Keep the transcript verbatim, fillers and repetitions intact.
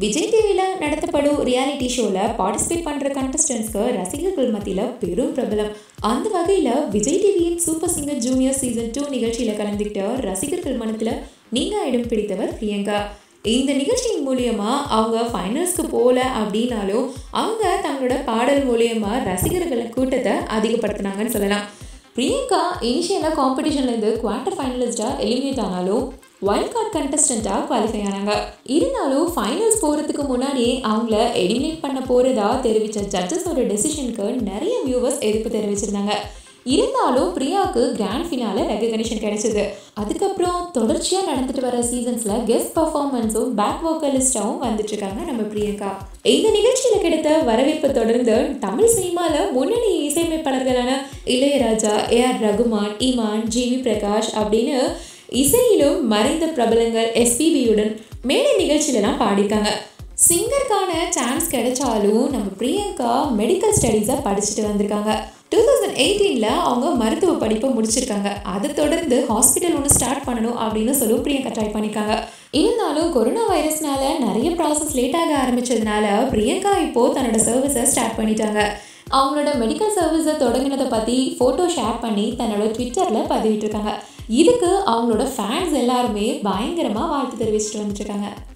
விஜய் டிவியில் நடத்தப்படும் ரியாலிட்டி ஷோவில் பார்ட்டிசிபேட் பண்ணுற கண்டஸ்டன்ஸ்க்கு ரசிகர்கள் மத்தியில் பெரும் பிரபலம். அந்த வகையில் விஜய் டிவியின் super singer junior season two நிகழ்ச்சியில் கலந்துக்கிட்ட ரசிகர்கள் மனத்தில் நீங்கள் இடம் பிடித்தவர் பிரியங்கா. இந்த நிகழ்ச்சியின் மூலியமா அவங்க ஃபைனல்ஸ்க்கு போகல அப்படின்னாலும் அவங்க தங்களோட பாடல் மூலியமா ரசிகர்களை கூட்டத்தை அதிகப்படுத்தினாங்கன்னு சொல்லலாம். பிரியங்கா இனிஷியலாக காம்படிஷன்லேருந்து குவார்ட்டர் ஃபைனலிஸ்டாக எலிமினேட் ஆனாலும் வைல்ட் கார்டு கண்டஸ்டண்ட்டாக குவாலிஃபை ஆனாங்க. இருந்தாலும் ஃபைனல்ஸ் போகிறதுக்கு முன்னாடியே அவங்கள எலிமினேட் பண்ண போகிறதா தெரிவித்த ஜட்ஜஸோட டெசிஷனுக்கு நிறைய வியூவர்ஸ் எதிர்ப்பு தெரிவிச்சிருந்தாங்க. இருந்தாலும் பிரியாவுக்கு கிராண்ட் ஃபினால ரெகக்னிஷன் கிடைச்சது. அதுக்கப்புறம் தொடர்ச்சியாக நடந்துட்டு வர சீசன்ஸில் கெஸ்ட் பர்ஃபார்மன்ஸும் பேக் வோக்கலிஸ்டாகவும் வந்துட்டு இருக்காங்க நம்ம பிரியங்கா. இந்த நிகழ்ச்சியில் கிடைத்த வரவேற்பை தொடர்ந்து தமிழ் சினிமாவில் முன்னணி இசையமைப்பாளர்களான Ilaiyaraaja, A R Rahman, Imman, G V Prakash அப்படின்னு இசையிலும் மறைந்த பிரபலங்கள் எஸ்பிபியுடன் மேடை நிகழ்ச்சியிலலாம் பாடியிருக்காங்க. சிங்கருக்கான சான்ஸ் கிடைச்சாலும் நம்ம பிரியங்கா மெடிக்கல் ஸ்டடீஸை படிச்சுட்டு வந்திருக்காங்க. டூ தௌசண்ட் எயிட்டீனில் அவங்க மருத்துவ படிப்பை முடிச்சிருக்காங்க. அதை தொடர்ந்து ஹாஸ்பிட்டல் ஒன்று ஸ்டார்ட் பண்ணணும் அப்படின்னு சொல்லி பிரியங்கா ட்ரை பண்ணியிருக்காங்க. இருந்தாலும் கொரோனா வைரஸ்னால நிறைய ப்ராசஸ் லேட்டாக ஆரம்பித்ததுனால பிரியங்கா இப்போது தன்னோட சர்வீஸை ஸ்டார்ட் பண்ணிட்டாங்க. அவங்களோட மெடிக்கல் சர்வீஸை தொடங்கினதை பற்றி ஃபோட்டோ ஷேர் பண்ணி தன்னோட ட்விட்டரில் பதிவிட்டிருக்காங்க. இதுக்கு அவங்களோட ஃபேன்ஸ் எல்லாருமே பயங்கரமாக வாழ்த்து தெரிவிச்சுட்டு வந்துட்டுருக்காங்க.